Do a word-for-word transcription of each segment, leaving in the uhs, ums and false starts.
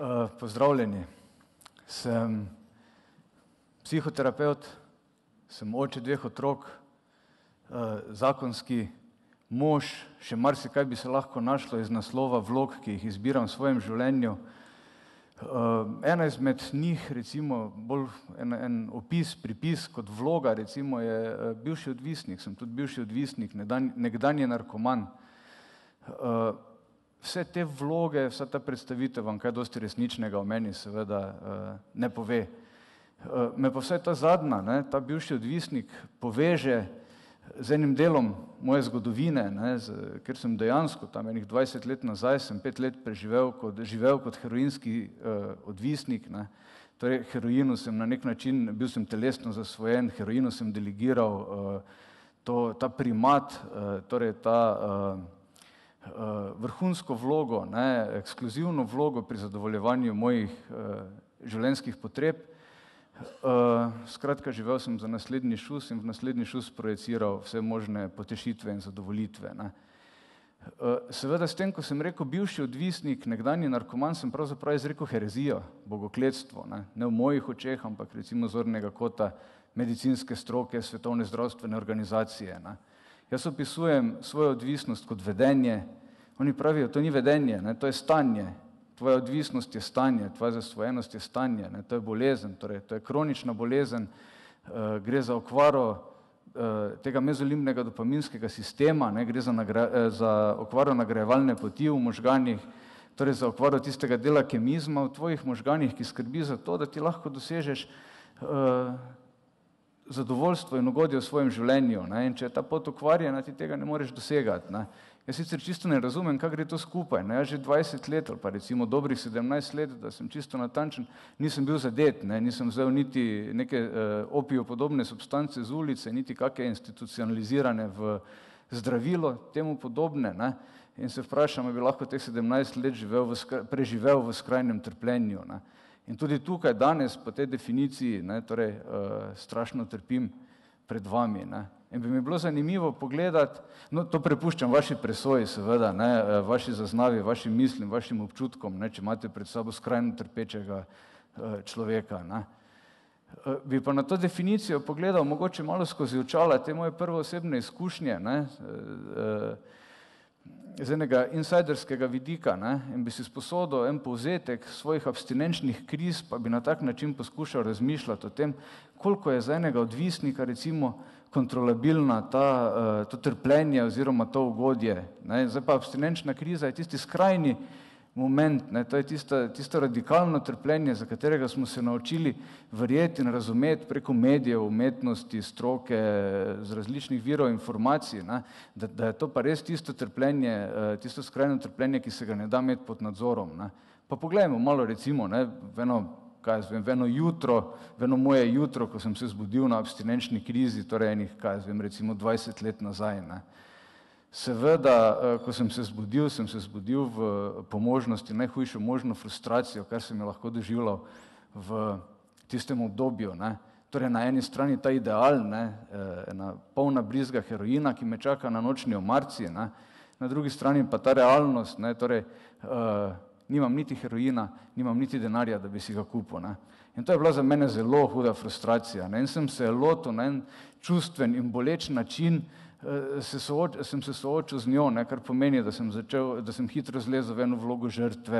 Uh, pozdravljeni. Sem psihoterapevt, sem oče dveh otrok, uh, zakonski mož, še marsikaj bi se lahko našlo iz naslova vlog, ki jih izbiram v svojem življenju. Uh, ena izmed njih, recimo, bolj en, en opis, pripis kot vloga, recimo, je uh, bivši odvisnik, sem tudi bivši odvisnik, nekdanji narkoman. Uh, Vse te vloge, vsa ta predstavitev vam kaj dosti resničnega o meni seveda ne pove. Me pa vsaj ta zadnja, ne, ta bivši odvisnik poveže z enim delom moje zgodovine, ne, z, ker sem dejansko tam enih dvajset let nazaj, sem pet let preživel kot, živel kot heroinski uh, odvisnik. Ne. Torej, heroinu sem na nek način, bil sem telesno zasvojen, heroinu sem delegiral uh, to, ta primat, uh, torej ta uh, Uh, vrhunsko vlogo, ne, ekskluzivno vlogo pri zadovoljevanju mojih uh, življenjskih potreb. Uh, skratka, živel sem za naslednji šus in v naslednji šus projeciral vse možne potešitve in zadovolitve. Ne. Uh, seveda s tem, ko sem rekel bivši odvisnik, nekdanji narkoman, sem pravzaprav izrekel herezijo, bogokletstvo, ne, ne v mojih očeh, ampak recimo zornega kota medicinske stroke, svetovne zdravstvene organizacije. Ne. Jaz opisujem svojo odvisnost kot vedenje. Oni pravijo, to ni vedenje, ne, to je stanje. Tvoja odvisnost je stanje, tvoja zasvojenost je stanje, ne, to je bolezen, torej to je kronična bolezen, uh, gre za okvaro uh, tega mezolimnega dopaminskega sistema, ne, gre za, nagra, uh, za okvaro nagrajevalne poti v možganih, torej za okvaro tistega dela kemizma v tvojih možganih, ki skrbi za to, da ti lahko dosežeš uh, zadovoljstvo in ugodje v svojem življenju. Ne? In če je ta pot okvarjena, ti tega ne moreš dosegati. Ne? Jaz sicer čisto ne razumem, kako gre to skupaj. Ne? Jaz že dvajset let ali pa recimo dobrih sedemnajst let, da sem čisto natančen, nisem bil zadet, ne? Nisem vzel niti neke uh, opijopodobne substance z ulice, niti kakšne institucionalizirane v zdravilo, temu podobne. Ne? In se vprašam, ali bi lahko teh sedemnajst let živel v skra, preživel v skrajnem trpljenju. Ne? In tudi tukaj danes po tej definiciji, ne, torej, uh, strašno trpim pred vami. Ne. In bi mi bilo zanimivo pogledati, no to prepuščam vaši presoji seveda, ne, vaši zaznavi, vašim mislim, vašim občutkom, ne, če imate pred sabo skrajno trpečega uh, človeka. Ne. Uh, bi pa na to definicijo pogledal mogoče malo skozi očala te moje prve osebne izkušnje, ne, uh, z enega insiderskega vidika, ne, in bi si sposodil en povzetek svojih abstinenčnih kriz, pa bi na tak način poskušal razmišljati o tem, koliko je za enega odvisnika recimo kontrolabilna ta, uh, to trpljenje oziroma to ugodje. Ne. Zdaj pa abstinenčna kriza je tisti skrajni moment, ne, to je tisto, tisto radikalno trpljenje, za katerega smo se naučili verjeti in razumeti preko medijev, umetnosti, stroke, z različnih virov informacij, ne, da, da je to pa res tisto trpljenje, tisto skrajno trpljenje, ki se ga ne da imeti pod nadzorom. Ne. Pa poglejmo malo recimo, ne, v eno, kaj jaz vem, v eno jutro, v eno moje jutro, ko sem se zbudil na abstinenčni krizi, torej enih, kaj jaz vem, recimo dvajset let nazaj. Ne. Seveda, ko sem se zbudil, sem se zbudil v pomožnosti najhujšo možno frustracijo, kar sem je lahko doživljal v tistem obdobju. Ne. Torej, na eni strani ta ideal, ne, ena polna brizga heroina, ki me čaka na nočni omarci, ne. Na drugi strani pa ta realnost, ne, torej, uh, nimam niti heroina, nimam niti denarja, da bi si ga kupil. Ne. In to je bila za mene zelo huda frustracija. Ne. In sem se lotil na en čustven in boleč način, Se sooč, sem se soočil z njo, ne, kar pomeni, da sem, začel, da sem hitro zlezel v eno vlogo žrtve,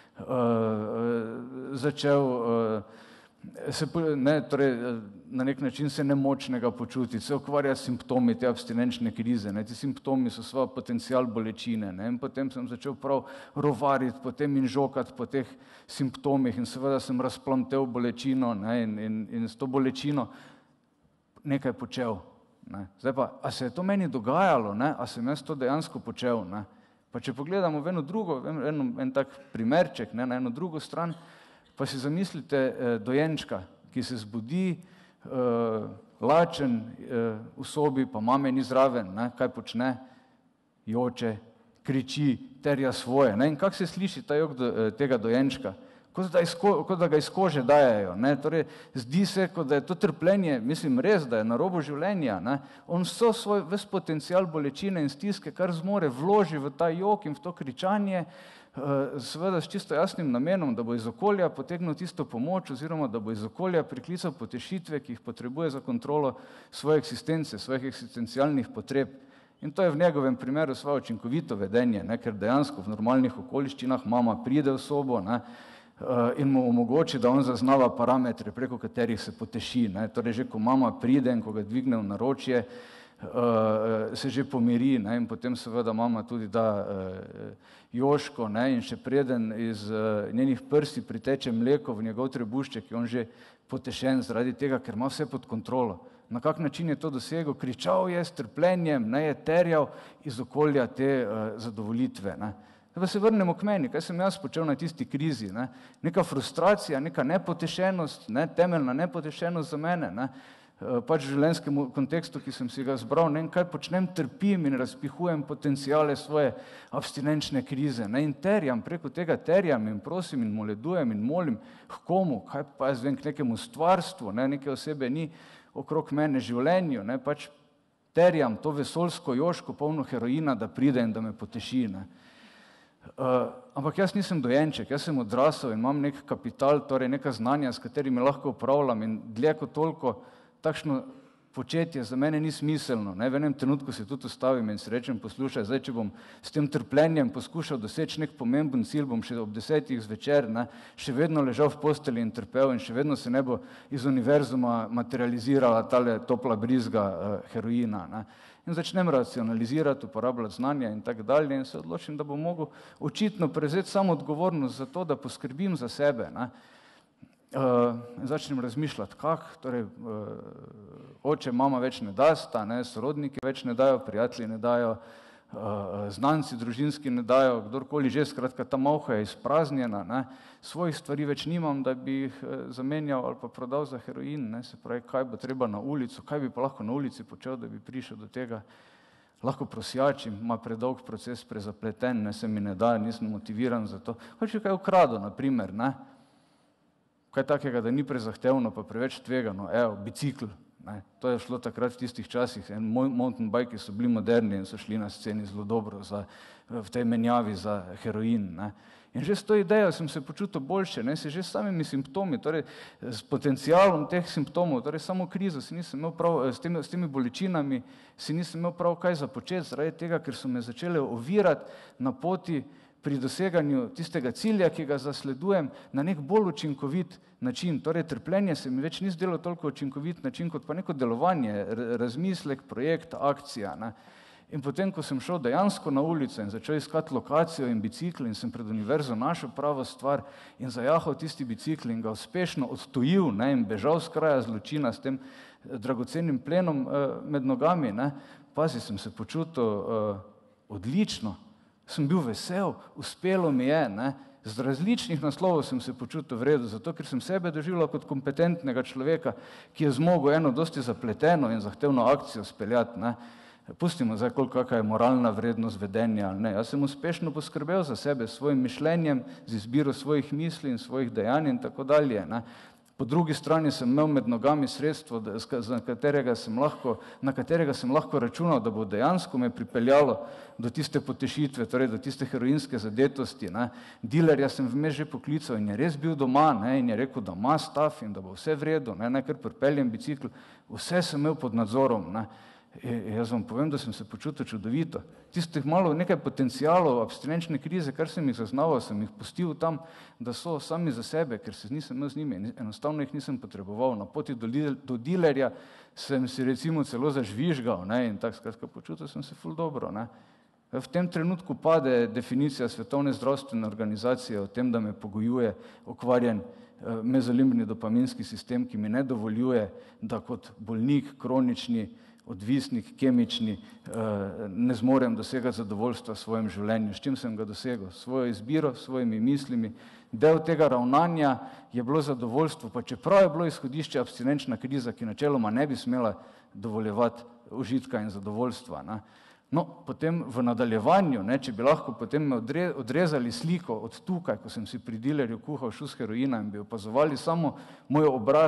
uh, začel uh, se, ne, torej, na nek način se nemočnega počutiti, se ukvarja s simptomi te abstinenčne krize. Ne. Ti simptomi so svoj potencial bolečine. Ne. In potem sem začel prav rovariti potem in žokati po teh simptomih in seveda sem razplamtel bolečino, ne, in, in, in s to bolečino nekaj počel. Ne. Zdaj pa, a se je to meni dogajalo, ne? A sem jaz to dejansko počel? Ne? Pa če pogledamo v eno drugo, en, en tak primerček, ne? Na eno drugo stran, pa si zamislite eh, dojenčka, ki se zbudi, eh, lačen eh, v sobi, pa mame ni zraven, ne? Kaj počne? Joče, kriči, terja svoje. Ne? In kako se sliši ta jok do, eh, tega dojenčka? Kot da, izko, kot da ga iz kože dajajo. Ne? Torej, zdi se, kot da je to trpljenje, mislim res, da je na robu življenja. Ne? On vso svoj ves potencial bolečine in stiske, kar zmore, vloži v ta jok in v to kričanje, uh, seveda s čisto jasnim namenom, da bo iz okolja potegnil tisto pomoč oziroma da bo iz okolja priklical potešitve, ki jih potrebuje za kontrolo svoje eksistence, svojih eksistencialnih potreb. In to je v njegovem primeru svoje učinkovito vedenje, ne, ker dejansko v normalnih okoliščinah mama pride v sobo, ne, in mu omogoči, da on zaznava parametre, preko katerih se poteši. Ne. Torej, že ko mama pride in ko ga dvigne v naročje, se že pomiri, ne, in potem seveda mama tudi da joško, ne, in še preden iz njenih prsti priteče mleko v njegov trebušček, je on že potešen zaradi tega, ker ima vse pod kontrolo. Na kak način je to dosegel? Kričal je s trpljenjem, ne, je terjal iz okolja te zadovolitve. Ne. Da pa se vrnemo k meni, kaj sem jaz počel na tisti krizi. Ne. Neka frustracija, neka nepotešenost, ne, temeljna nepotešenost za mene, ne, pač v življenjskem kontekstu, ki sem si ga zbral, ne, in kaj počnem, trpim in razpihujem potencijale svoje abstinenčne krize, ne, in terjam, preko tega terjam in prosim in moledujem in molim k komu, kaj pa jaz vem, k nekemu stvarstvu, ne, neke osebe ni okrog mene življenju, ne, pač terjam to vesoljsko joško polno heroina, da pride in da me poteši. Ne. Uh, ampak jaz nisem dojenček, jaz sem odrasel in imam nek kapital, torej neka znanja, s katerimi lahko upravljam, in dlje kot toliko takšno početje za mene ni smiselno. Ne? V enem trenutku se tudi ustavim in si rečem, poslušaj, zdaj, če bom s tem trpljenjem poskušal doseči nek pomemben cilj, bom še ob desetih zvečer, ne, še vedno ležal v posteli in trpel in še vedno se ne bo iz univerzuma materializirala tale topla brizga uh, heroina. Ne? In začnem racionalizirati, uporabljati znanja in tako dalje in se odločim, da bom mogel očitno prevzeti samo odgovornost za to, da poskrbim za sebe. Ne? Uh, začnem razmišljati, kak, torej uh, oče, mama več ne dasta, ne, sorodniki več ne dajo, prijatelji ne dajo, uh, znanci družinski ne dajo, kdorkoli že, skratka, ta malha je izpraznjena, ne, svojih stvari več nimam, da bi jih uh, zamenjal ali pa prodal za heroin, ne, se pravi, kaj bo treba na ulico, kaj bi pa lahko na ulici počel, da bi prišel do tega, lahko prosjačim, ima predolg proces, prezapleten, ne, se mi ne da, nisem motiviran za to, hoče kaj ukradel, na primer, ne, kaj takega, da ni prezahtevno, pa preveč tvegano, evo, bicikl, ne, to je šlo takrat v tistih časih, en mountain bike so bili moderni in so šli na sceni zelo dobro za, v tej menjavi za heroin, ne. In že s to idejo sem se počutil boljše, ne, se že s samimi simptomi, torej s potencialom teh simptomov, torej samo krizo si nisem imel prav, s temi, s temi bolečinami si nisem imel prav kaj započeti, zaradi tega, ker so me začele ovirati na poti pri doseganju tistega cilja, ki ga zasledujem na nek bolj učinkovit način. Torej, trpljenje se mi več ni zdelo toliko učinkovit način, kot pa neko delovanje, razmislek, projekt, akcija. Ne. In potem, ko sem šel dejansko na ulico in začel iskati lokacijo in bicikl in sem pred univerzo našel pravo stvar in zajahal tisti bicikl in ga uspešno odtujil, ne, in bežal z kraja zločina s tem dragocenim plenom uh, med nogami, ne, pazi, sem se počutil uh, odlično. Sem bil vesel, uspelo mi je, ne, z različnih naslovov sem se počutil v redu, zato ker sem sebe doživljal kot kompetentnega človeka, ki je zmogel eno dosti zapleteno in zahtevno akcijo speljati, ne. Pustimo zdaj, koliko kakva je moralna vrednost vedenja ali ne. Jaz sem uspešno poskrbel za sebe s svojim mišljenjem, z izbiro svojih misli in svojih dejanj in tako dalje, ne. Po drugi strani sem imel med nogami sredstvo, za katerega sem lahko, na katerega sem lahko računal, da bo dejansko me pripeljalo do tiste potešitve, torej do tiste heroinske zadetosti. Ne. Dilerja sem vmes že poklical in je res bil doma, ne, in je rekel, da ima stav in da bo vse v redu, ne, ne, ker pripeljem bicikl, vse sem imel pod nadzorom. Ne. E, jaz vam povem, da sem se počutil čudovito. Tistih malo nekaj potencialov abstinenčne krize, kar sem jih zaznaval, sem jih pustil tam, da so sami za sebe, ker se nisem imel z njimi, enostavno jih nisem potreboval. Na poti do, do dilerja sem si recimo celo zažvižgal, ne, in tako skratka počutil sem se ful dobro. Ne. V tem trenutku pade definicija Svetovne zdravstvene organizacije o tem, da me pogojuje okvarjen mezolimbni dopaminski sistem, ki mi ne dovoljuje, da kot bolnik, kronični, odvisnik, kemični, ne zmorem dosegati zadovoljstva v svojem življenju. S čim sem ga dosegel? Svojo izbiro, svojimi mislimi. Del tega ravnanja je bilo zadovoljstvo, pa čeprav je bilo izhodišče abstinenčna kriza, ki načeloma ne bi smela dovoljevati užitka in zadovoljstva. Ne. No, potem v nadaljevanju, ne, če bi lahko potem me odrezali sliko od tukaj, ko sem si pri dilerju kuhal šus heroina in bi opazovali samo moj obraz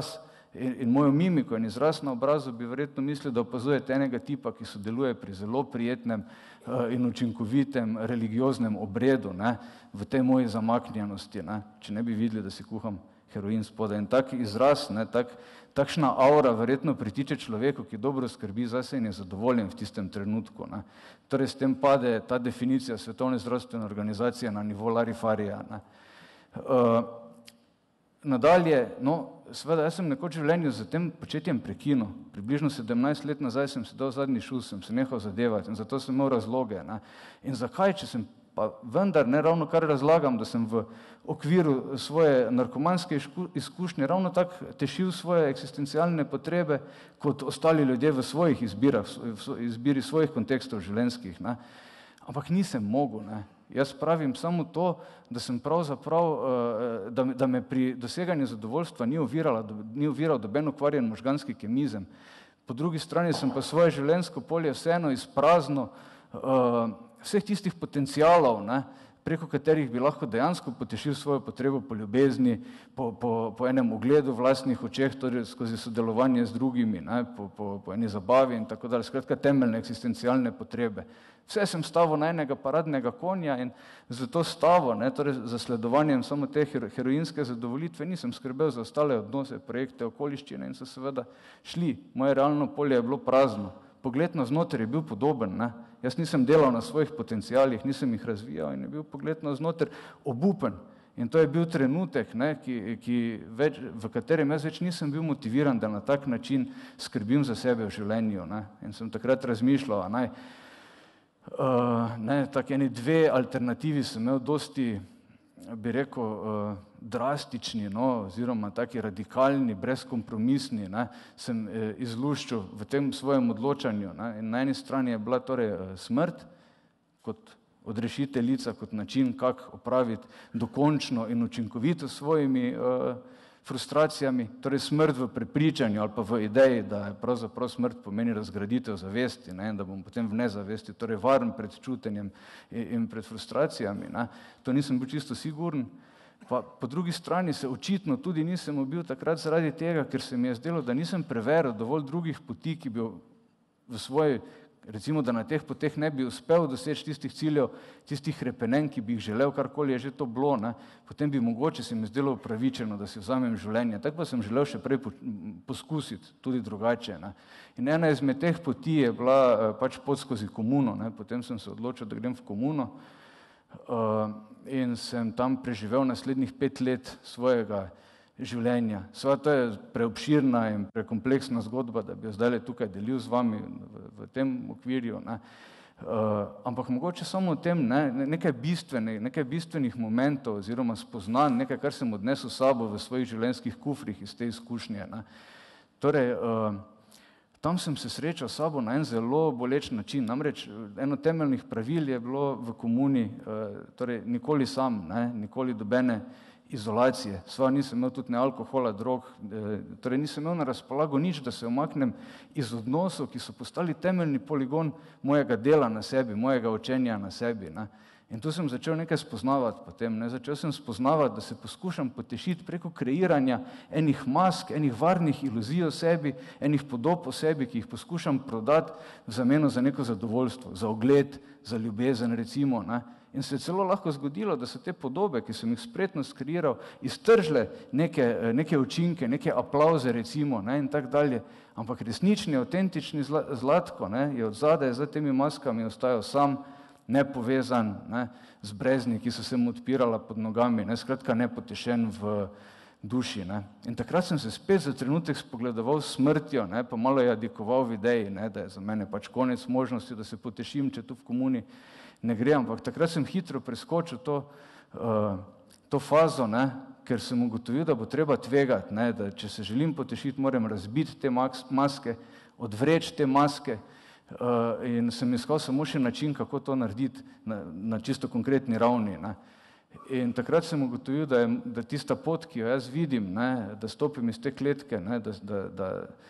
in, in mojo mimiko in izraz na obrazu bi verjetno mislil, da opazujete enega tipa, ki sodeluje pri zelo prijetnem in učinkovitem religioznem obredu, ne, v tej moji zamaknjenosti, ne, če ne bi videli, da si kuham heroin spodaj. In tak izraz, ne, tak, takšna aura verjetno pritiče človeku, ki dobro skrbi zase in je zadovoljen v tistem trenutku. Ne. Torej s tem pade ta definicija Svetovne zdravstvene organizacije na nivo larifarija. Ne. Uh, nadalje, no, seveda, jaz sem nekoč v življenju z tem početjem prekinil. Približno sedemnajst let nazaj sem se dal zadnji šus, sem se nehal zadevati in zato sem imel razloge. Ne. In zakaj, če sem pa vendar ne ravno kar razlagam, da sem v okviru svoje narkomanske izkušnje ravno tako tešil svoje eksistencialne potrebe kot ostali ljudje v svojih izbirah, v izbiri svojih kontekstov življenjskih. Ne. Ampak nisem mogel. Ne. Jaz pravim samo to, da sem pravzaprav, da, da me pri doseganju zadovoljstva ni ovirala, ni oviral doben ukvarjen možganski kemizem. Po drugi strani sem pa svoje življenjsko polje vseeno izprazno vseh tistih potencialov, ne, preko katerih bi lahko dejansko potešil svojo potrebo po ljubezni, po, po, po enem ugledu vlastnih očeh, torej skozi sodelovanje z drugimi, ne, po, po, po eni zabavi in tako dalje, skratka temeljne eksistencialne potrebe. Vse sem stavil na enega paradnega konja in za to stavo, ne, torej zasledovanjem samo te heroinske zadovolitve, nisem skrbel za ostale odnose, projekte, okoliščine in so seveda šli. Moje realno polje je bilo prazno. Pogled na znotraj je bil podoben. Ne. Jaz nisem delal na svojih potencialih, nisem jih razvijal in je bil pogled na znotraj obupen. In to je bil trenutek, ne, ki, ki več, v katerem jaz več nisem bil motiviran, da na tak način skrbim za sebe v življenju. Ne. In sem takrat razmišljal, a naj, uh, ne, tak eni dve alternativi sem imel dosti, bi rekel, uh, drastični, no, oziroma taki radikalni, brezkompromisni, ne, sem eh, izluščil v tem svojem odločanju. Ne. In na eni strani je bila torej smrt kot odrešiteljica, kot način, kako opraviti dokončno in učinkovito s svojimi uh, frustracijami, torej smrt v prepričanju ali pa v ideji, da je pravzaprav smrt pomeni razgraditev zavesti, ne, da bom potem v nezavesti, torej varen pred čutenjem in, in pred frustracijami. Ne. To nisem bil čisto siguren. Pa po drugi strani se očitno tudi nisem ubil takrat zaradi tega, ker se mi je zdelo, da nisem preveril dovolj drugih poti, ki bi v svoji, recimo, da na teh poteh ne bi uspel doseči tistih ciljev, tistih hrepenenj, ki bi jih želel, karkoli je že to bilo, ne, potem bi mogoče se mi zdelo upravičeno, da si vzamem življenje. Tako pa sem želel še prej poskusiti, tudi drugače. Ne. In ena izmed teh poti je bila pač pot skozi komuno. Ne. Potem sem se odločil, da grem v komuno. Uh, in sem tam preživel naslednjih pet let svojega življenja. Sva to je preobširna in prekompleksna zgodba, da bi jo zdaj tukaj delil z vami v, v tem okvirju. Ne. Uh, ampak mogoče samo o tem, ne, nekaj bistvenih, nekaj bistvenih momentov oziroma spoznanj, nekaj, kar sem odnesel s sabo v svojih življenjskih kufrih iz te izkušnje. Ne. Torej, uh, tam sem se srečal s sabo na en zelo boleč način. Namreč eno temeljnih pravil je bilo v komuni, torej nikoli sam, ne, nikoli dobene izolacije. Sva nisem imel tudi ne alkohola, drog, torej nisem imel na razpolago nič, da se omaknem iz odnosov, ki so postali temeljni poligon mojega dela na sebi, mojega učenja na sebi. Ne. In tu sem začel nekaj spoznavati potem. Ne. Začel sem spoznavati, da se poskušam potešiti preko kreiranja enih mask, enih varnih iluzij o sebi, enih podob o sebi, ki jih poskušam prodati v zameno za neko zadovoljstvo, za ogled, za ljubezen, recimo. Ne. In se je celo lahko zgodilo, da so te podobe, ki sem jih spretno skreiral, iztržile neke, neke učinke, neke aplauze, recimo, ne, in tak dalje. Ampak resnični, avtentični Zlatko, ne, je od zadaj za temi maskami ostajal sam, nepovezan, ne, z brezni, ki so se mu odpirala pod nogami, ne, skratka nepotešen v duši. Ne. In takrat sem se spet za trenutek spogledoval s smrtjo, ne, pa malo jadikoval v ideji, ne, da je za mene pač konec možnosti, da se potešim, če tu v komuni ne gre, ampak takrat sem hitro preskočil to, uh, to fazo, ne, ker sem ugotovil, da bo treba tvegati, ne, da če se želim potešiti, moram razbiti te maske, odvreči te maske, Uh, in sem iskal samo še način, kako to narediti na, na čisto konkretni ravni. Ne. In takrat sem ugotovil, da je da tista pot, ki jo jaz vidim, ne, da stopim iz te kletke, ne, da, da, da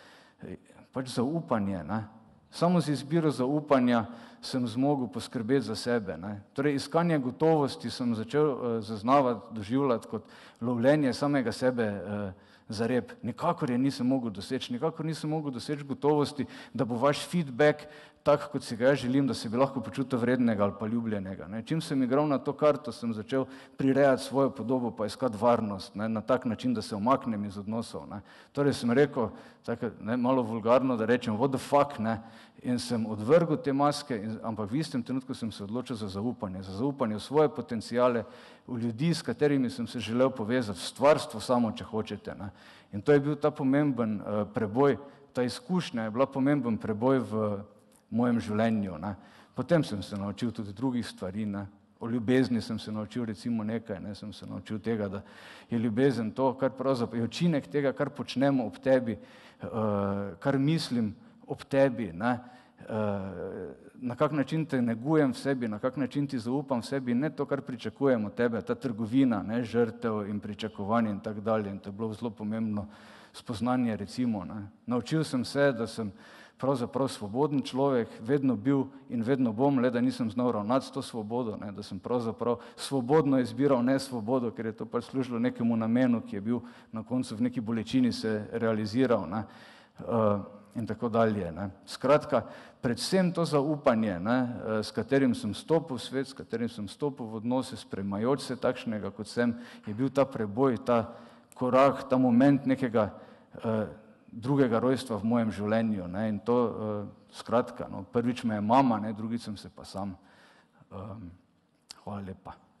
pač zaupanje. Ne. Samo z izbiro zaupanja sem zmogel poskrbeti za sebe. Ne. Torej, iskanje gotovosti sem začel uh, zaznavati, doživljati kot lovljenje samega sebe uh, za rep. Nikakor je nisem mogel doseči, nikakor nisem mogel doseči gotovosti, da bo vaš feedback tak, kot si ga jaz želim, da se bi lahko počutil vrednega ali pa ljubljenega. Ne. Čim sem igral na to karto, sem začel prirejati svojo podobo pa iskati varnost, ne, na tak način, da se omaknem iz odnosov. Ne. Torej sem rekel, tako, ne, malo vulgarno, da rečem what the fuck, ne, in sem odvrgel te maske, in, ampak v istem trenutku sem se odločil za zaupanje, za zaupanje v svoje potencijale, v ljudi, s katerimi sem se želel povezati, v stvarstvo samo, če hočete. Ne. In to je bil ta pomemben uh, preboj, ta izkušnja je bila pomemben preboj v mojem življenju. Ne. Potem sem se naučil tudi drugih stvari. Ne. O ljubezni sem se naučil recimo nekaj, ne. Sem se naučil tega, da je ljubezen to, kar pravzaprav je učinek tega, kar počnemo ob tebi, uh, kar mislim ob tebi, ne. Uh, na kak način te negujem v sebi, na kak način ti zaupam v sebi, ne to, kar pričakujem od tebe, ta trgovina, ne, žrtev in pričakovanje in tak dalje. In to je bilo zelo pomembno spoznanje recimo. Ne. Naučil sem se, da sem pravzaprav svoboden človek, vedno bil in vedno bom, le da nisem znal ravnati s to svobodo, ne, da sem pravzaprav svobodno izbiral ne svobodo, ker je to pač služilo nekemu namenu, ki je bil na koncu v neki bolečini se realiziral, ne, uh, in tako dalje. Ne. Skratka, predvsem to zaupanje, ne, s katerim sem stopil v svet, s katerim sem stopil v odnose, sprejemajoč se takšnega, kot sem, je bil ta preboj, ta korak, ta moment nekega uh, drugega rojstva v mojem življenju. Ne, in to, uh, skratka, no, prvič me je mama, ne, drugič sem se pa sam. Um, hvala lepa.